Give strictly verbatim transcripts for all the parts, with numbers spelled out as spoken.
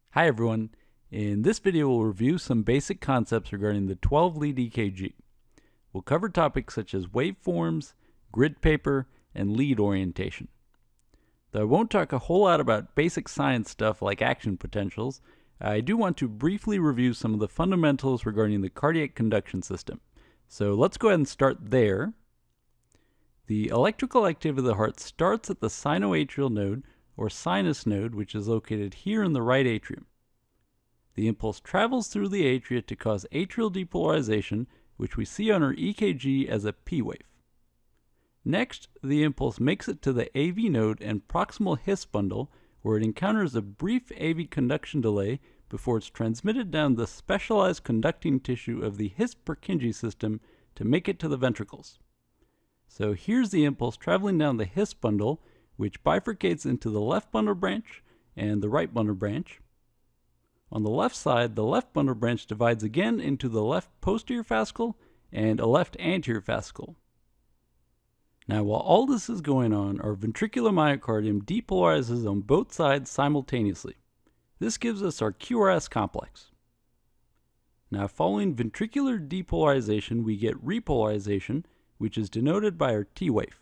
Hi everyone. In this video we'll review some basic concepts regarding the twelve lead E K G. We'll cover topics such as waveforms, grid paper, and lead orientation. Though I won't talk a whole lot about basic science stuff like action potentials, I do want to briefly review some of the fundamentals regarding the cardiac conduction system. So let's go ahead and start there. The electrical activity of the heart starts at the sinoatrial node or sinus node, which is located here in the right atrium. The impulse travels through the atria to cause atrial depolarization, which we see on our E K G as a P wave. Next, the impulse makes it to the A V node and proximal His bundle, where it encounters a brief A V conduction delay before it's transmitted down the specialized conducting tissue of the His Purkinje system to make it to the ventricles. So here's the impulse traveling down the His bundle, which bifurcates into the left bundle branch and the right bundle branch. On the left side, the left bundle branch divides again into the left posterior fascicle and a left anterior fascicle. Now, while all this is going on, our ventricular myocardium depolarizes on both sides simultaneously. This gives us our Q R S complex. Now, following ventricular depolarization, we get repolarization, which is denoted by our T wave.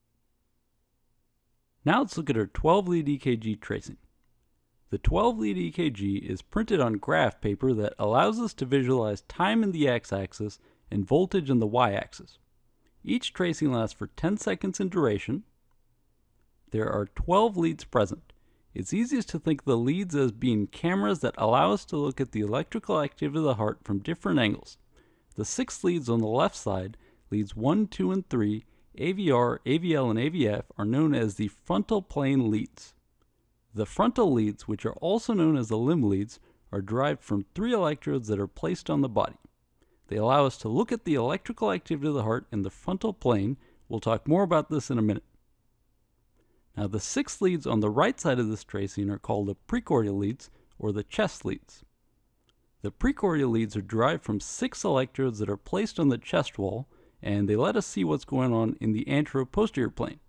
Now let's look at our twelve lead E K G tracing. The twelve lead E K G is printed on graph paper that allows us to visualize time in the x-axis and voltage in the y-axis. Each tracing lasts for ten seconds in duration. There are twelve leads present. It's easiest to think of the leads as being cameras that allow us to look at the electrical activity of the heart from different angles. The six leads on the left side, leads one, two, and three, A V R, A V L, and A V F, are known as the frontal plane leads. The frontal leads, which are also known as the limb leads, are derived from three electrodes that are placed on the body. They allow us to look at the electrical activity of the heart in the frontal plane. We'll talk more about this in a minute. Now, the six leads on the right side of this tracing are called the precordial leads, or the chest leads. The precordial leads are derived from six electrodes that are placed on the chest wall, and they let us see what's going on in the anteroposterior plane.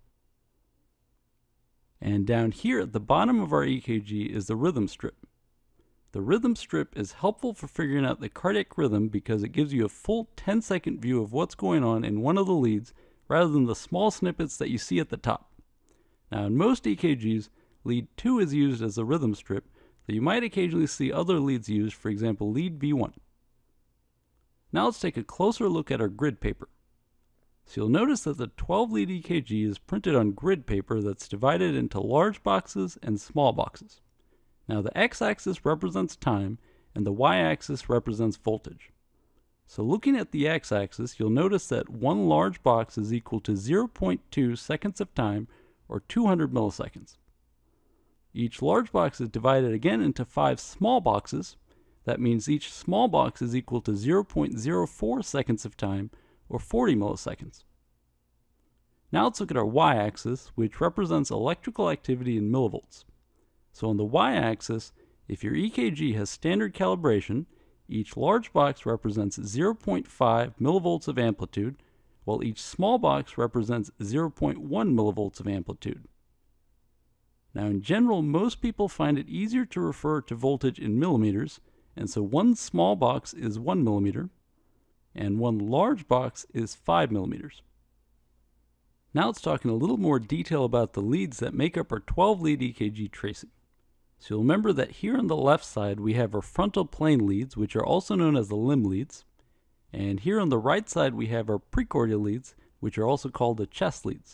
And down here at the bottom of our E K G is the rhythm strip. The rhythm strip is helpful for figuring out the cardiac rhythm because it gives you a full ten second view of what's going on in one of the leads rather than the small snippets that you see at the top. Now, in most E K Gs, lead two is used as a rhythm strip, though you might occasionally see other leads used, for example lead V one. Now let's take a closer look at our grid paper. So you'll notice that the twelve lead E K G is printed on grid paper that's divided into large boxes and small boxes. Now the x-axis represents time and the y-axis represents voltage. So looking at the x-axis, you'll notice that one large box is equal to zero point two seconds of time, or two hundred milliseconds. Each large box is divided again into five small boxes. That means each small box is equal to zero point zero four seconds of time, or forty milliseconds. Now let's look at our y-axis, which represents electrical activity in millivolts. So on the y-axis, if your E K G has standard calibration, each large box represents zero point five millivolts of amplitude, while each small box represents zero point one millivolts of amplitude. Now in general, most people find it easier to refer to voltage in millimeters, and so one small box is one millimeter, and one large box is five millimeters. Now let's talk in a little more detail about the leads that make up our twelve lead E K G tracing. So you'll remember that here on the left side we have our frontal plane leads, which are also known as the limb leads, and here on the right side we have our precordial leads, which are also called the chest leads.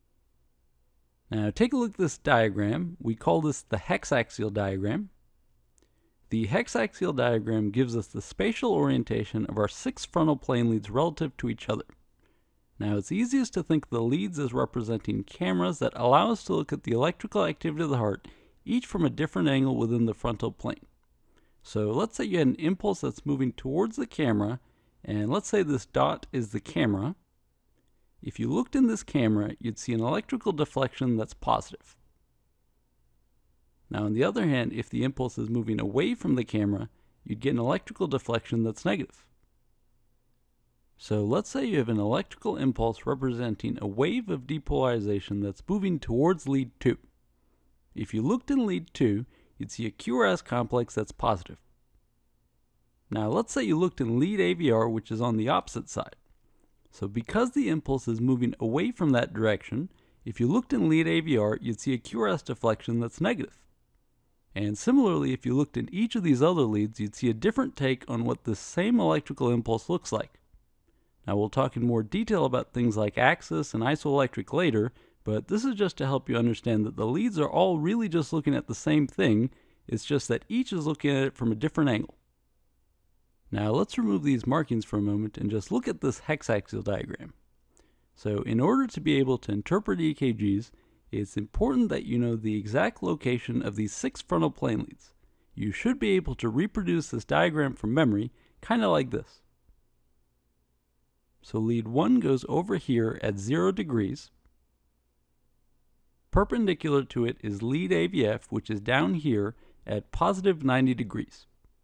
Now take a look at this diagram. We call this the hexaxial diagram. The hexaxial diagram gives us the spatial orientation of our six frontal plane leads relative to each other. Now it's easiest to think of the leads as representing cameras that allow us to look at the electrical activity of the heart, each from a different angle within the frontal plane. So let's say you had an impulse that's moving towards the camera, and let's say this dot is the camera. If you looked in this camera, you'd see an electrical deflection that's positive. Now on the other hand, if the impulse is moving away from the camera, you'd get an electrical deflection that's negative. So let's say you have an electrical impulse representing a wave of depolarization that's moving towards lead two. If you looked in lead two, you'd see a Q R S complex that's positive. Now let's say you looked in lead A V R, which is on the opposite side. So because the impulse is moving away from that direction, if you looked in lead A V R, you'd see a Q R S deflection that's negative. And similarly, if you looked in each of these other leads, you'd see a different take on what this same electrical impulse looks like. Now we'll talk in more detail about things like axis and isoelectric later, but this is just to help you understand that the leads are all really just looking at the same thing, it's just that each is looking at it from a different angle. Now let's remove these markings for a moment and just look at this hexaxial diagram. So in order to be able to interpret E K Gs, it's important that you know the exact location of these six frontal plane leads. You should be able to reproduce this diagram from memory, kind of like this. So lead one goes over here at zero degrees. Perpendicular to it is lead A V F, which is down here at positive ninety degrees.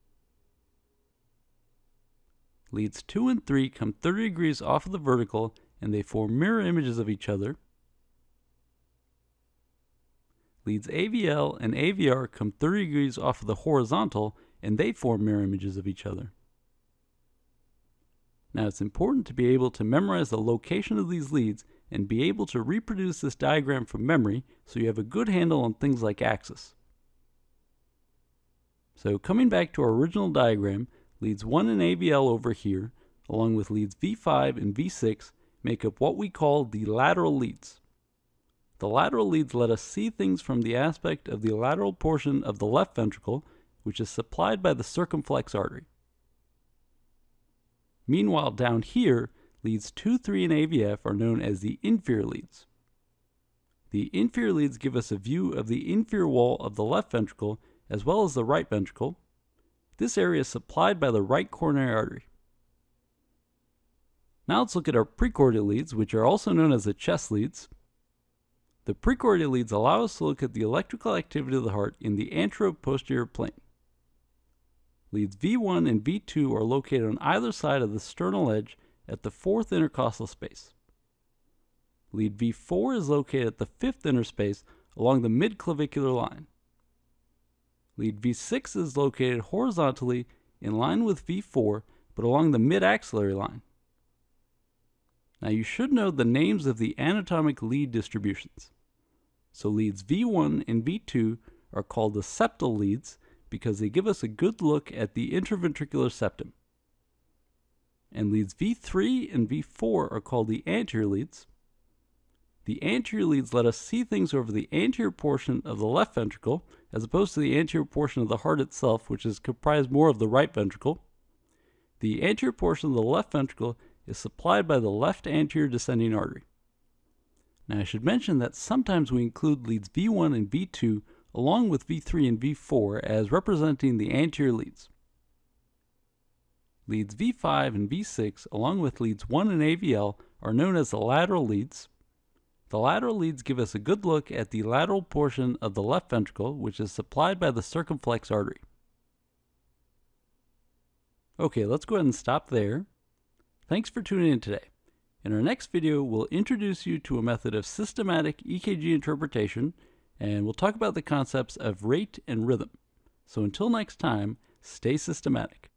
Leads two and three come thirty degrees off of the vertical, and they form mirror images of each other. Leads A V L and A V R come thirty degrees off of the horizontal, and they form mirror images of each other. Now it's important to be able to memorize the location of these leads and be able to reproduce this diagram from memory so you have a good handle on things like axis. So coming back to our original diagram, leads one and A V L over here, along with leads V five and V six, make up what we call the lateral leads. The lateral leads let us see things from the aspect of the lateral portion of the left ventricle, which is supplied by the circumflex artery. Meanwhile, down here, leads two, three, and A V F are known as the inferior leads. The inferior leads give us a view of the inferior wall of the left ventricle as well as the right ventricle. This area is supplied by the right coronary artery. Now let's look at our precordial leads, which are also known as the chest leads. The precordial leads allow us to look at the electrical activity of the heart in the anteroposterior plane. Leads V one and V two are located on either side of the sternal edge at the fourth intercostal space. Lead V four is located at the fifth interspace along the midclavicular line. Lead V six is located horizontally in line with V four, but along the mid-axillary line. Now you should know the names of the anatomic lead distributions. So leads V one and V two are called the septal leads because they give us a good look at the interventricular septum. And leads V three and V four are called the anterior leads. The anterior leads let us see things over the anterior portion of the left ventricle as opposed to the anterior portion of the heart itself, which is comprised more of the right ventricle. The anterior portion of the left ventricle is supplied by the left anterior descending artery. Now I should mention that sometimes we include leads V one and V two along with V three and V four as representing the anterior leads. Leads V five and V six along with leads one and A V L are known as the lateral leads. The lateral leads give us a good look at the lateral portion of the left ventricle, which is supplied by the circumflex artery. Okay, let's go ahead and stop there. Thanks for tuning in today. In our next video, we'll introduce you to a method of systematic E K G interpretation, and we'll talk about the concepts of rate and rhythm. So until next time, stay systematic.